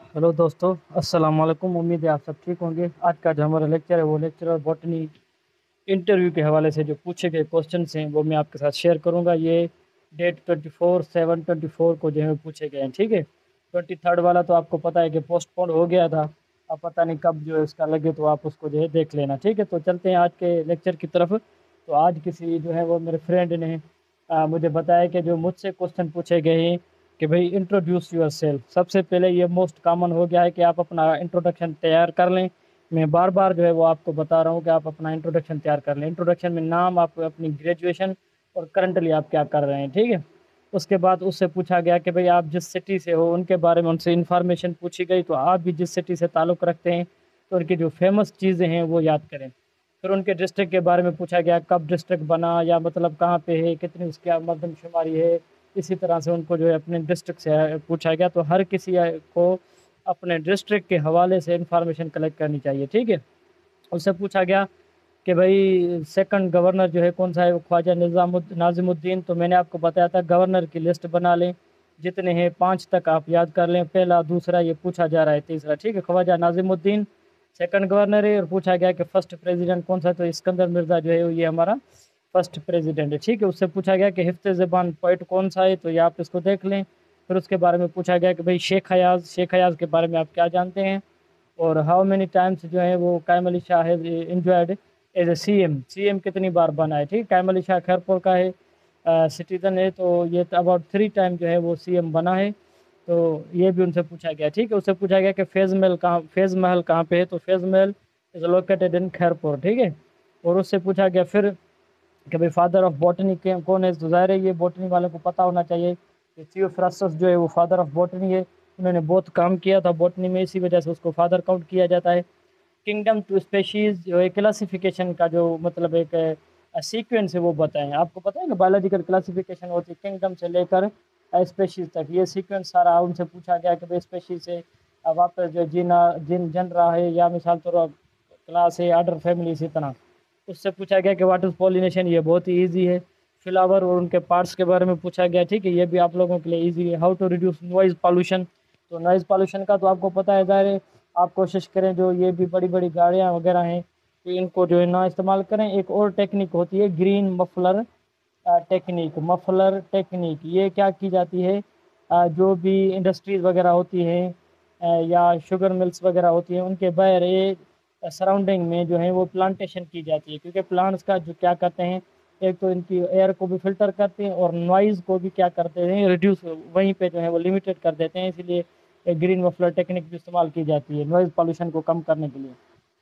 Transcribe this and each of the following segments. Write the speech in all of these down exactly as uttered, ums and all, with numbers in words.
Hello दोस्तों, अस्सलाम वालेकुम। उम्मीद है आप सब ठीक होंगे। आज का जो हमारा लेक्चर है वो लेक्चर और बॉटनी इंटरव्यू के हवाले से जो पूछे गए क्वेश्चंस हैं वो मैं आपके साथ शेयर करूंगा। ये date twenty four seven twenty four को जो है पूछे गए हैं, ठीक है। ट्वेंटी थर्ड वाला तो आपको पता है कि पोस्टपोन हो गया था। अब पता नहीं कब जो है उसका लगे, तो आप उसको जो है देख लेना, ठीक है। तो चलते हैं आज के लेक्चर की तरफ। तो आज किसी जो है वो मेरे फ्रेंड ने आ, मुझे बताया कि जो मुझसे क्वेश्चन पूछे गए हैं कि भाई इंट्रोड्यूस यूर सेल्फ। सबसे पहले ये मोस्ट कॉमन हो गया है कि आप अपना इंट्रोडक्शन तैयार कर लें। मैं बार बार जो है वो आपको बता रहा हूँ कि आप अपना इंट्रोडक्शन तैयार कर लें। इंट्रोडक्शन में नाम, आप अपनी ग्रेजुएशन और करंटली आप क्या कर रहे हैं, ठीक है। उसके बाद उससे पूछा गया कि भाई आप जिस सिटी से हो उनके बारे में उनसे इन्फॉर्मेशन पूछी गई, तो आप भी जिस सिटी से ताल्लुक़ रखते हैं तो उनकी जो फेमस चीज़ें हैं वो याद करें। फिर उनके डिस्ट्रिक्ट के बारे में पूछा गया, कब डिस्ट्रिक्ट बना, या मतलब कहाँ पे है, कितनी उसकी मरदमशुमारी है। इसी तरह से उनको जो है अपने डिस्ट्रिक्ट से पूछा गया। तो हर किसी को अपने डिस्ट्रिक्ट के हवाले से इंफॉर्मेशन कलेक्ट करनी चाहिए, ठीक है। उससे पूछा गया कि भाई सेकंड गवर्नर जो है कौन सा है, वो ख्वाजा निज़ाम नाजिमुद्दीन। तो मैंने आपको बताया था गवर्नर की लिस्ट बना लें, जितने हैं पाँच तक आप याद कर लें। पहला, दूसरा, ये पूछा जा रहा है तीसरा, ठीक है। ख्वाजा नाजिमुद्दीन सेकंड गवर्नर है। और पूछा गया कि फर्स्ट प्रेसिडेंट कौन सा, तो इस्कंदर मिर्ज़ा जो है ये हमारा फर्स्ट प्रेसिडेंट है, ठीक है। उससे पूछा गया कि हिफ्ते ज़बान पोइट कौन सा है, तो ये आप इसको देख लें। फिर उसके बारे में पूछा गया कि भाई शेख हयाज शेख हयाज के बारे में आप क्या जानते हैं, और हाउ मेनी टाइम्स जो है वो Qaim Ali Shah has enjoyed as a C M C M कितनी बार बना है, ठीक। कायम अली शाह खैरपुर का है, सिटीज़न है, तो ये अबाउट थ्री टाइम जो है वो सी एम बना है। तो ये भी उनसे पूछा गया, ठीक है। उससे पूछा गया कि फैज़ महल कहाँ फैज़ महल कहाँ पे है, तो फैज़ महल इज़ लोकेटेड इन खैरपुर, ठीक है। और उससे पूछा गया फिर कि भाई फादर ऑफ बॉटनी के कौन है, तो ज़ाहिर है ये बॉटनी वाले को पता होना चाहिए कि थियोफ्रास्टस जो है वो फादर ऑफ बॉटनी है। उन्होंने बहुत काम किया था बॉटनी में, इसी वजह से उसको फादर काउंट किया जाता है। किंगडम टू स्पेशीज़ जो है क्लासिफिकेशन का जो मतलब एक सीक्वेंस है वो बताएं। आपको पता है ना बायोलॉजिकल क्लासिफिकेशन होती है किंगडम से लेकर स्पेशीज़ तक, ये सीक्वेंस सारा उनसे पूछा गया कि भाई स्पेशीज़ से वापस जो जीना जिन जन रहा है, या मिसाल तौर क्लास है, आर्डर, फैमिली, इसी तरह। उससे पूछा गया कि वाट इज़ पॉलिनेशन, ये बहुत ही ईजी है। फ्लावर और उनके पार्ट्स के बारे में पूछा गया, ठीक है, ये भी आप लोगों के लिए ईजी है। How to reduce noise pollution, तो नॉइज़ पॉल्यूशन का तो आपको पता है, ज़ाहिर है आप कोशिश करें जो ये भी बड़ी बड़ी गाड़ियाँ वगैरह हैं तो इनको जो है ना इस्तेमाल करें। एक और टेक्निक होती है green muffler technique muffler technique ये क्या की जाती है, आ, जो भी इंडस्ट्रीज़ वगैरह होती हैं या शुगर मिल्स वगैरह होती हैं उनके बाहर सराउंडिंग में जो है वो प्लांटेशन की जाती है, क्योंकि प्लांट्स का जो क्या करते हैं, एक तो इनकी एयर को भी फिल्टर करते हैं और नॉइज़ को भी क्या करते हैं, रिड्यूस वहीं पे जो है वो लिमिटेड कर देते हैं। इसलिए एक ग्रीन मफलर टेक्निक भी इस्तेमाल की जाती है नॉइज़ पॉल्यूशन को कम करने के लिए।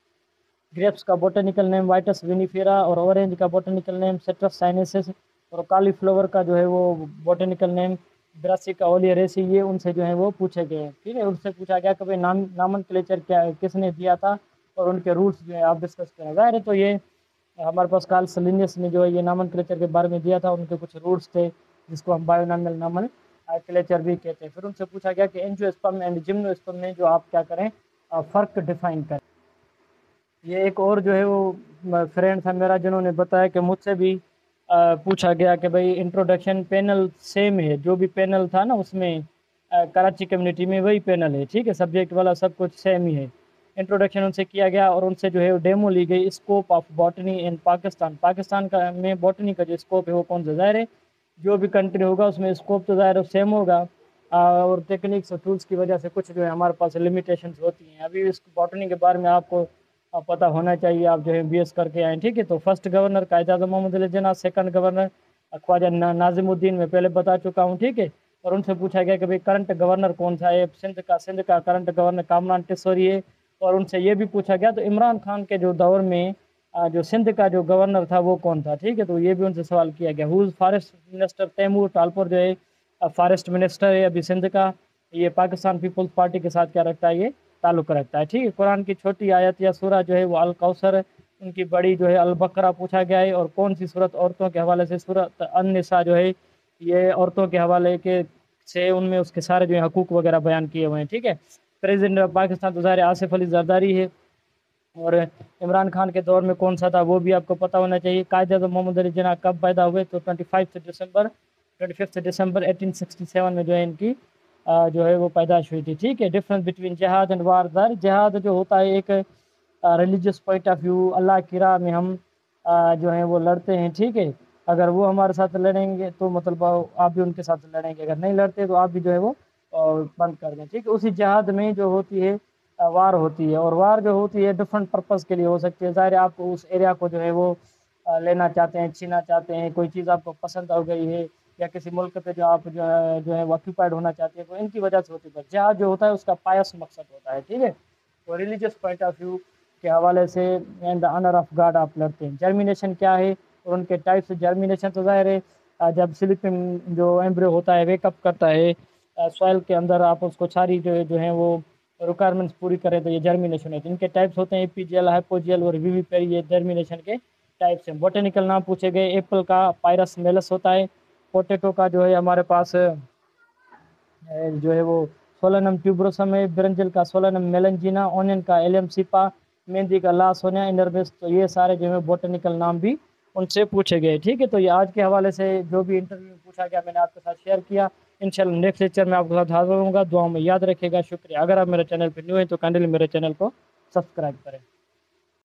ग्रेप्स का बोटेनिकल नेम वाइटस विनिफेरा, और ऑरेंज का बोटेनिकल नेम सिट्रस साइनेसिस, और कालीफ्लावर का जो है वो बोटेनिकल नेम ब्रासिका ओलियरेसी। ये उनसे जो है वो पूछे गए, ठीक है। उनसे पूछा गया कि भाई नाम नामनक्लेचर क्या किसने दिया था, और उनके रूट्स जो है आप डिस्कस करें। ज़ाहिर है तो ये हमारे पास कार्ल लिनियस ने जो है ये नामनक्लेचर के बारे में दिया था, उनके कुछ रूट्स थे जिसको हम बायोनॉमिनल नामनक्लेचर भी कहते हैं। फिर उनसे पूछा गया कि एंजियोस्पर्म एंड जिम्नोस्पर्म में जो आप क्या करें, फ़र्क डिफाइन करें। ये एक और जो है वो फ्रेंड था मेरा जिन्होंने बताया कि मुझसे भी आ, पूछा गया कि भाई इंट्रोडक्शन पैनल सेम है, जो भी पैनल था ना उसमें आ, कराची कम्युनिटी में वही पैनल है, ठीक है। सब्जेक्ट वाला सब कुछ सेम ही है। इंट्रोडक्शन उनसे किया गया और उनसे जो है डेमो ली गई scope of botany in Pakistan. Pakistan का में बॉटनी का जो स्कोप है वो कौन सा, ज़ाहिर है जो भी कंट्री होगा उसमें स्कोप तो ज़ाहिर सेम होगा, आ, और टेक्निक्स और टूल्स की वजह से कुछ जो है हमारे पास लिमिटेशंस होती हैं। अभी इस बॉटनी के बारे में आपको अब पता होना चाहिए, आप जो है बीएस करके आए, ठीक है। तो first governor Quaid Azam Mohammad Ali Jinnah, second governor Khawaja ना, नाजिमुद्दीन मैं पहले बता चुका हूँ, ठीक है। और उनसे पूछा गया कि भाई करंट गवर्नर कौन सा है, सिंध का सिंध का करंट गवर्नर कामरान टिस्सोरी है। और उनसे ये भी पूछा गया तो इमरान खान के जो दौर में आ, जो सिंध का जो गवर्नर था वो कौन था, ठीक है। तो ये भी उनसे सवाल किया गया। Who's forest minister, Taimur Talpur जो है फॉरेस्ट मिनिस्टर है अभी सिंध का। ये पाकिस्तान पीपल्स पार्टी के साथ क्या रखता है, ये ताल्लुक़ रखता है, ठीक है। कुरान की छोटी आयत या सूरा जो है वो अल कौसर, उनकी बड़ी जो है अल बकरा पूछा गया है। और कौन सी सूरत औरतों के हवाले से, सूरत अन-निसा जो है ये औरतों के हवाले के से उनमें उसके सारे जो है हकूक़ वगैरह बयान किए हुए हैं, ठीक है। प्रेसिडेंट ऑफ पाकिस्तान तो ज़ाहिर आसिफ अली जरदारी है। और इमरान खान के दौर में कौन सा था वो भी आपको पता होना चाहिए। कायद आज़म मोहम्मद अली जिन्ना कब पैदा हुए, तो twenty five December twenty fifth December eighteen sixty seven में जो है इनकी آ, جو ہے وہ پیدائش ہوئی تھی. ٹھیک ہے. Difference between jihad and war. در جہاد جو ہوتا ہے ایک ریلیجیس پوائنٹ آف ویو، اللہ کی راہ میں ہم آ, جو ہیں وہ لڑتے ہیں. ٹھیک ہے. اگر وہ ہمارے ساتھ لڑیں گے تو مطلب آپ بھی ان کے ساتھ لڑیں گے، اگر نہیں لڑتے تو آپ بھی جو ہے وہ بند کر دیں. ٹھیک ہے. اسی جہاد میں جو ہوتی ہے وار ہوتی ہے، اور وار جو ہوتی ہے ڈفرینٹ پرپز کے لیے ہو سکتی ہے. ظاہر ہے آپ کو اس ایریا کو جو ہے وہ لینا چاہتے ہیں، چھینا چاہتے ہیں، کوئی چیز آپ کو پسند ہو گئی ہے، یا کسی ملک پہ جو آپ جو ہے جو ہے آکیوپائڈ ہونا چاہتے ہیں، تو ان کی وجہ سے ہوتی ہے. جہاد جو ہوتا ہے اس کا پایس مقصد ہوتا ہے. ٹھیک ہے. اور ریلیجیس پوائنٹ آف ویو کے حوالے سے and the honour of God آپ لڑتے ہیں. جرمینیشن کیا ہے اور ان کے ٹائپس. جرمینیشن تو ظاہر ہے جب سلیپنگ جو ایمبریو ہوتا ہے ویک اپ کرتا ہے سوائل کے اندر، آپ اس کو ساری جو جو ہیں وہ ریکوائرمنٹس پوری کریں تو یہ جرمینیشن ہے. ان کے ٹائپس ہوتے ہیں اے پی جی ایل، ہائپوجیل اور وی وی پیری. یہ جرمینیشن کے ٹائپس ہیں. بوٹینیکل نام پوچھے گئے. ایپل کا پائرس میلس ہوتا ہے. پوٹیٹو کا جو ہے ہمارے پاس جو ہے وہ سولنم ٹیوبروسم ہے. برنجل کا سولنم میلنجینا. اونین کا ایلیم سیپا. مہندی کا لا سونیا انربس. تو یہ سارے جو ہے بوٹینیکل نام بھی ان سے پوچھے گئے. ٹھیک ہے. تو یہ آج کے حوالے سے جو بھی انٹرویو میں پوچھا گیا میں نے آپ کے ساتھ شیئر کیا. انشاءاللہ نیکسٹ لیکچر میں آپ کے ساتھ حاضر ہوں گا. دعاؤں میں یاد رکھے گا. شکریہ. اگر آپ میرے چینل پہ نیو ہیں تو کائنڈلی میرے چینل کو سبسکرائب کریں.